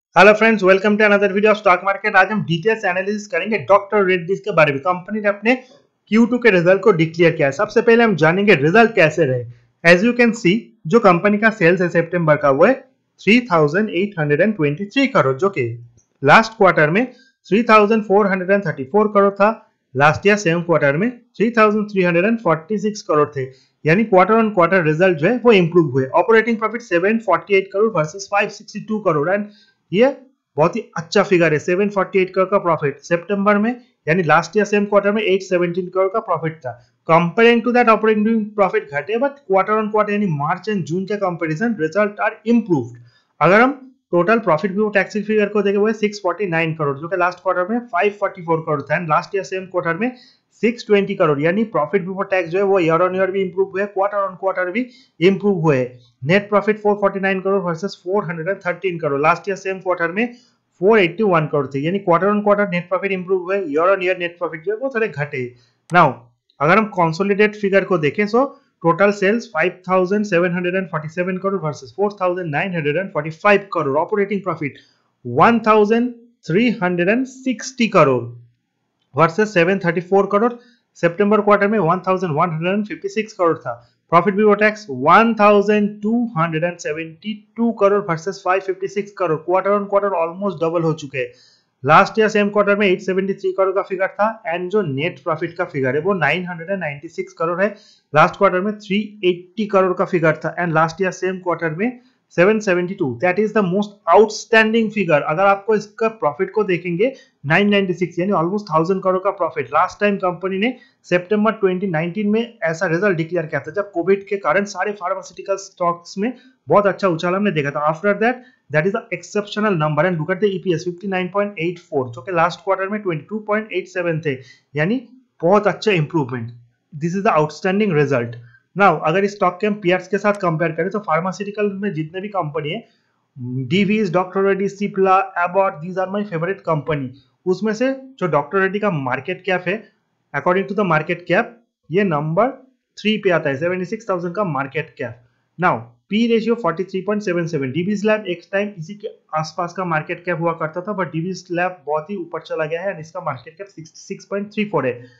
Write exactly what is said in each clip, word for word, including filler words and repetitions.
Hello friends, welcome to another video of stock market. आज हम details analysis करेंगे doctor Reddy's के बारे में। कंपनी ने अपने क्यू टू के रिजल्ट को डिक्लेयर किया है। सबसे पहले हम जानेंगे रिजल्ट कैसे रहे। एज यू कैन सी, जो कंपनी का सेल्स है सितंबर का वो है three thousand eight hundred twenty three crore, जो कि लास्ट क्वार्टर में three thousand four hundred thirty four crore था। लास्ट ईयर सेम क्वार्टर में three thousand three hundred forty six crore थे। यानी क्वार्टर ऑन क्वार्टर रिजल्ट जो है वो इंप्रूव हुए। Operating profit seven forty eight crore versus five sixty two crore, and ये बहुत ही अच्छा फिगर है। सेवन फोर्टी एट करोड़ का प्रॉफिट सितंबर में, यानी लास्ट ईयर सेम क्वार्टर में एट सेवनटीन करोड़ का प्रॉफिट था। Comparing to that operating profit घटे, बट क्वार्टर ऑन क्वार्टर यानी मार्च एंड जून के कंपैरिजन रिजल्ट आर इंप्रूव्ड। अगर हम total profit before tax figure को देखें वो है सिक्स फोर्टी नाइन करोड़, जो कि लास्ट क्वार्टर में फाइव फोर्टी फोर करोड़ था, and last year same quarter में सिक्स ट्वेंटी करोड़। यानी प्रॉफिट बिफोर टैक्स जो है वो ईयर ऑन ईयर भी इंप्रूव हुए, क्वार्टर ऑन क्वार्टर भी इंप्रूव हुए। Net profit four forty nine crore versus four hundred thirteen crore, last year same quarter में फोर एटी वन करोड़ थे। यानी quarter on quarter net profit improve हुए, year on year net profit जो है वो थोड़े घटे। नाउ अगर हम कंसोलिडेट फिगर को देखें so total sales five thousand seven hundred forty seven crore versus four thousand nine hundred forty five crore. Operating profit one thousand three hundred sixty crore versus seven thirty four crore. सितंबर क्वार्टर में one thousand one hundred fifty six crore था। Profit before tax one thousand two hundred seventy two crore versus five fifty six crore. Quarter on quarter almost double हो चुके हैं। Last year same quarter में eight seventy three crore का figure था, and जो net profit का figure है वो nine hundred ninety six crore है। लास्ट क्वार्टर में थ्री एटी करोड़ का फिगर था, and last year same quarter में seven seventy two. That is the most outstanding figure. अगर आपको इसका प्रॉफिट को देखेंगे नाइन नाइंटी सिक्स, यानी ऑलमोस्ट थाउजेंड करोड़ का प्रॉफिट। लास्ट टाइम कंपनी ने सितंबर ट्वेंटी नाइंटीन में ऐसा रिजल्ट डिक्लेयर किया था, जब कोविड के कारण सारे फार्मास्यूटिकल स्टॉक्स में बहुत अच्छा उछाल हमने देखा था। After that that is the exceptional number, and look at the EPS fifty nine point eight four, जो कि लास्ट क्वार्टर में twenty two point eight seven थे। यानी बहुत अच्छा improvement. This is the outstanding result. Now अगर इस stock के हम पीयर्स के साथ कंपेयर करें तो फार्मास्यूटिकल में जितने भी कंपनी है, Divi's, doctor Reddy, Cipla, Abbott, these are my favourite company. उसमें से जो डॉक्टर रेड्डी का मार्केट कैप है, according to the market cap ये नंबर थ्री पे आता है, सेवेंटी सिक्स थाउजेंड का market cap. Now P ratio forty three point seven seven. Divi's lab एक टाइम इसी के आसपास का मार्केट कैप हुआ करता था, बट डीवीज लैब बहुत ही ऊपर चला गया है, एंड इसका market cap sixty six point three four है।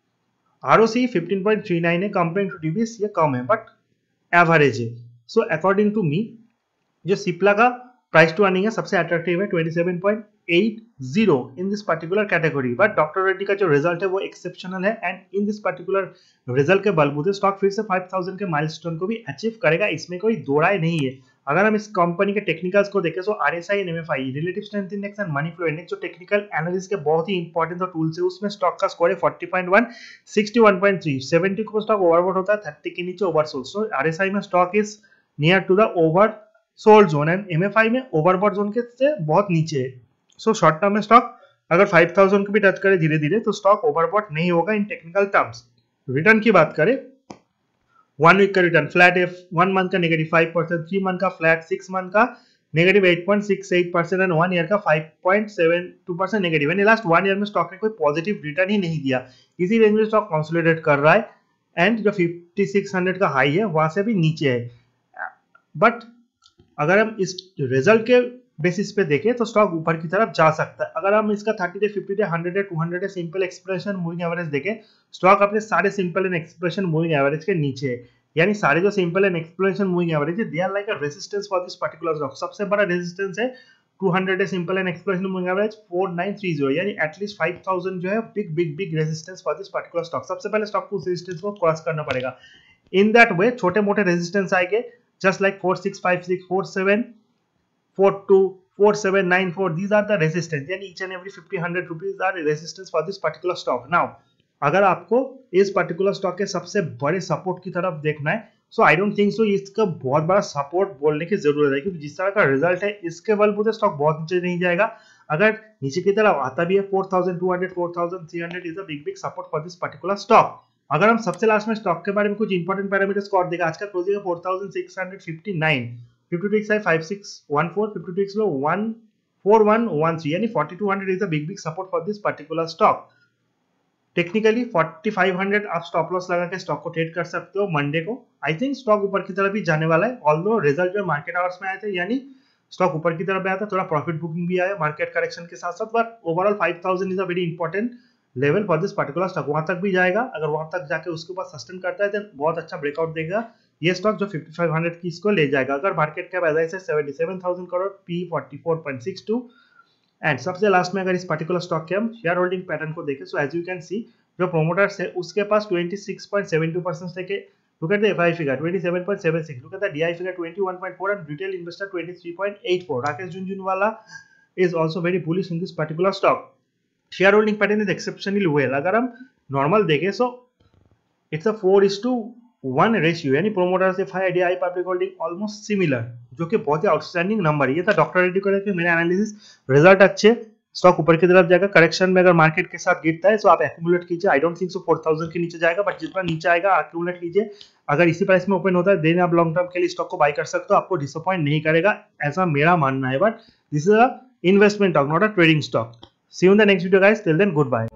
ROC fifteen point three nine है, कंपेयरिंग टू डीवीज ये कम है, बट एवरेज है। सो अकॉर्डिंग टू मी जो सिप्ला का प्राइस टू अर्निंग है सबसे अट्रैक्टिव है twenty seven point eight zero in this particular category. But doctor Reddy का जो रिजल्ट है वो एक्सेप्शनल है, and in this particular result के बलबूते स्टॉक फिर से फाइव थाउजेंड के माइलस्टोन को भी अचीव करेगा, इसमें कोई दो राय नहीं है। अगर हम इस कंपनी के टेक्निकल्स को देखें तो RSI and MFI, relative strength index and money flow index, जो टेक्निकल एनालिसिस के बहुत ही इंपॉर्टेंट टूल्स है, उसमें स्टॉक का स्कोर है forty point one, sixty one point three. Seventy को स्टॉक ओवरबॉट होता है, थर्टी के नीचे ओवरसोल्ड। सो आरएसआई में stock is near to the over sold zone, and MFI में ओवरबॉट जोन के से बहुत नीचे है। सो शॉर्ट टर्म में स्टॉक अगर फाइव थाउजेंड को भी टच करे धीरे धीरे तो स्टॉक ओवरबॉट नहीं होगा इन टेक्निकल टर्म्स। रिटर्न की बात करें, वन वीक का रिटर्न फ्लैट है, वन मंथ का negative five percent, three month का फ्लैट, सिक्स मंथ का negative eight point six eight percent, and one year का five point seven two percent negative. यानी लास्ट वन ईयर में stock ने कोई positive return ही नहीं दिया। इसी रेंज में स्टॉक कंसोलिडेट कर रहा है, एंड जो फिफ्टी सिक्स हंड्रेड का हाई है वहां से भी नीचे है। बट अगर हम इस रिजल्ट के बेसिस पे देखें तो स्टॉक ऊपर की तरफ जा सकता है। अगर हम इसका thirty day, fifty day, hundred day, two hundred day simple expression moving average देखें, स्टॉक अपने सारे simple and expression moving average के नीचे है। यानी सारे जो simple and expression moving average है, they are like a resistance for this particular stock. सबसे बड़ा रेजिस्टेंस है two hundred day simple and expression moving average four nine three zero, यानी एटलीस्ट फाइव थाउजेंड जो है big big big resistance for this particular stock. सबसे पहले stock को उस रेजिस्टेंस को क्रॉस करना पड़ेगा। इन दैट वे छोटे मोटे रेजिस्टेंस आएंगे, just like four six five six, four seven four two, four seven nine four, these are the resistance, यानी each and every fifty hundred rupees are resistance for this particular stock. Now अगर आपको इस particular stock के सबसे बड़े support की तरफ देखना है, सो आई डोंट थिंक सो इसका बहुत बड़ा सपोर्ट बोलने की जरूरत है, क्योंकि जिस तरह का रिजल्ट है इसके बलबूते स्टॉक बहुत नीचे नहीं जाएगा। अगर नीचे की तरफ आता भी है four thousand two hundred, four thousand three hundred is a big big support for this particular stock. अगर हम सबसे लास्ट में स्टॉक के बारे में कुछ इंपॉर्टेंट पैरामीटर्स को और देखा, आज का क्लोजिंग है four thousand six hundred fifty nine, fifty two है five six one four, fifty two low one four one one three, यानी forty two hundred is a big big support for this particular stock. Technically forty five hundred आप stop loss लगा के stock को trade कर सकते हो Monday को। I think stock ऊपर की तरफ ही जाने वाला है, ऑल्दो रिजल्ट जो मार्केट आवर्स में आए थे, यानी स्टॉक ऊपर की तरफ आया था, थोड़ा प्रॉफिट बुकिंग भी आया मार्केट करेक्शन के साथ साथ, but overall five thousand is a very important level for this particular stock. वहां तक भी जाएगा, अगर वहां तक जाके उसके ऊपर सस्टेन करता है देन बहुत अच्छा ब्रेकआउट देगा ये स्टॉक, जो फिफ्टी फाइव हंड्रेड की इसको ले जाएगा। अगर market cap as I say seventy seven thousand crore, P forty four point six two. And सबसे लास्ट में अगर इस पर्टिकुलर स्टॉक के हम शेयर होल्डिंग पैटर्न को देखें, so as you can see जो प्रोमोटर्स है उसके पास twenty six point seven two percent लेके, look at the F I figure twenty seven point seven six, look at the D I figure twenty one point four and retail investor twenty three point eight four. Rakesh Jhunjhunwala is also very bullish in this particular stock. Shareholding pattern is exceptionally well. अगर हम normal देखें so it's a four is two one ratio, यानी promoters F I D I public holding almost similar, जो कि बहुत ही outstanding number. ये था doctor Reddy को लेकर मेरे एनालिसिस। रिजल्ट अच्छे, स्टॉक ऊपर की तरफ जाएगा, करेक्शन में अगर मार्केट के साथ गिरता है तो आप एक्यूमुलेट कीजिए। I don't think so four thousand के नीचे जाएगा, बट जितना नीचे आएगा एक्यूमुलेट कीजिए। अगर इसी प्राइस में ओपन होता है देन आप लॉन्ग टर्म के लिए स्टॉक को बाय कर सकते हो, आपको डिसअपॉइंट नहीं करेगा, ऐसा मेरा मानना है। But this is a investment stock, not a trading stock. See you in the next video guys, till then good bye.